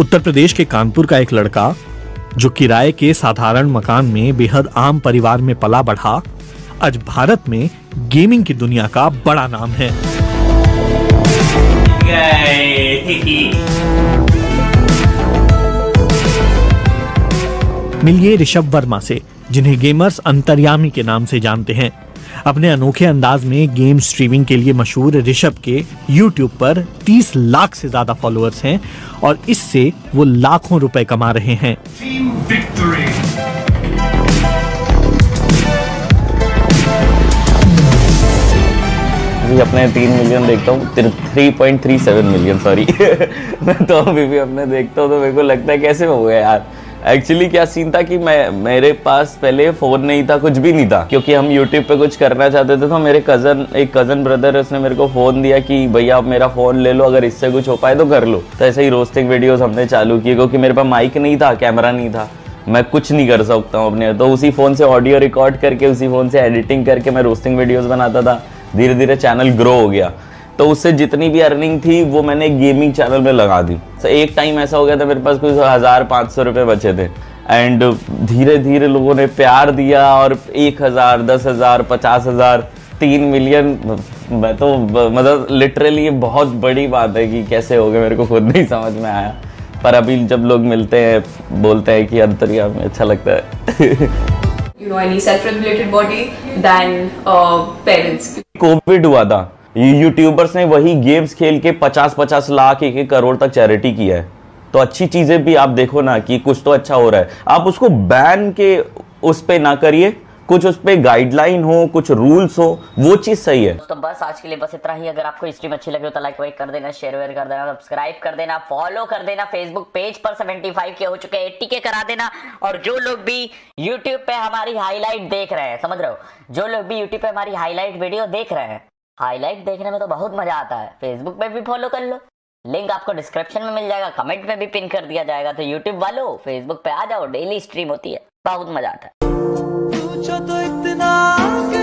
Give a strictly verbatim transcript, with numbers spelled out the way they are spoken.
उत्तर प्रदेश के कानपुर का एक लड़का जो किराए के साधारण मकान में बेहद आम परिवार में पला बढ़ा, आज भारत में गेमिंग की दुनिया का बड़ा नाम है। मिलिए ऋषभ वर्मा से, जिन्हें गेमर्स अंतर्यामी के नाम से जानते हैं। अपने अनोखे अंदाज में गेम स्ट्रीमिंग के लिए मशहूर ऋषभ के यूट्यूब पर तीस लाख से ज्यादा फॉलोअर्स हैं और इससे वो लाखों रुपए कमा रहे हैं। अपने तीन मिलियन देखता हूँ, three point three seven million sorry मैं तो अभी भी अपने देखता हूँ तो मेरे को लगता है कैसे हो गया यार। एक्चुअली क्या सीन था कि मैं मेरे पास पहले फ़ोन नहीं था, कुछ भी नहीं था, क्योंकि हम यूट्यूब पे कुछ करना चाहते थे। तो मेरे कज़न एक कज़न ब्रदर है, उसने मेरे को फ़ोन दिया कि भैया आप मेरा फ़ोन ले लो, अगर इससे कुछ हो पाए तो कर लो। तो ऐसे ही रोस्टिंग वीडियोस हमने चालू किए, क्योंकि मेरे पास माइक नहीं था, कैमरा नहीं था, मैं कुछ नहीं कर सकता हूँ अपने। तो उसी फ़ोन से ऑडियो रिकॉर्ड करके, उसी फ़ोन से एडिटिंग करके मैं रोस्टिंग वीडियोज़ बनाता था। धीरे धीरे चैनल ग्रो हो गया, तो उससे जितनी भी अर्निंग थी वो मैंने गेमिंग चैनल में लगा दी। तो एक टाइम ऐसा हो गया था मेरे पास कुछ हज़ार पाँच सौ रुपये बचे थे, एंड धीरे धीरे लोगों ने प्यार दिया और एक हज़ार, दस हज़ार, पचास हज़ार, तीन मिलियन, मैं तो मतलब लिटरली ये बहुत बड़ी बात है कि कैसे हो गया, मेरे को खुद नहीं समझ में आया। पर अभी जब लोग मिलते हैं बोलते हैं कि अंतर्यामी अच्छा लगता है। You know, any self-regulated body than uh, parents. Covid हुआ था, यूट्यूबर्स ने वही गेम्स खेल के पचास पचास लाख, एक एक करोड़ तक चैरिटी किया है। तो अच्छी चीजें भी आप देखो ना कि कुछ तो अच्छा हो रहा है, आप उसको बैन के उस पे ना करिए, कुछ उस पे गाइडलाइन हो, कुछ रूल्स हो, वो चीज सही है। तो बस आज के लिए बस इतना ही। अगर आपको स्ट्रीम अच्छी लगी हो तो लाइक वाइक कर देना, शेयर वेयर कर देना, सब्सक्राइब कर देना, फॉलो कर देना। फेसबुक पेज पर पचहत्तर के हो चुके हैं, अस्सी के करा देना। और जो लोग भी यूट्यूब पे हमारी हाईलाइट देख रहे हैं, समझ रहे हो, जो लोग भी यूट्यूब पे हमारी हाईलाइट वीडियो देख रहे हैं, हाईलाइट देखने में तो बहुत मजा आता है, फेसबुक पे भी फॉलो कर लो, लिंक आपको डिस्क्रिप्शन में मिल जाएगा, कमेंट में भी पिन कर दिया जाएगा। तो यूट्यूब वालों फेसबुक पे आ जाओ, डेली स्ट्रीम होती है, बहुत मजा आता है।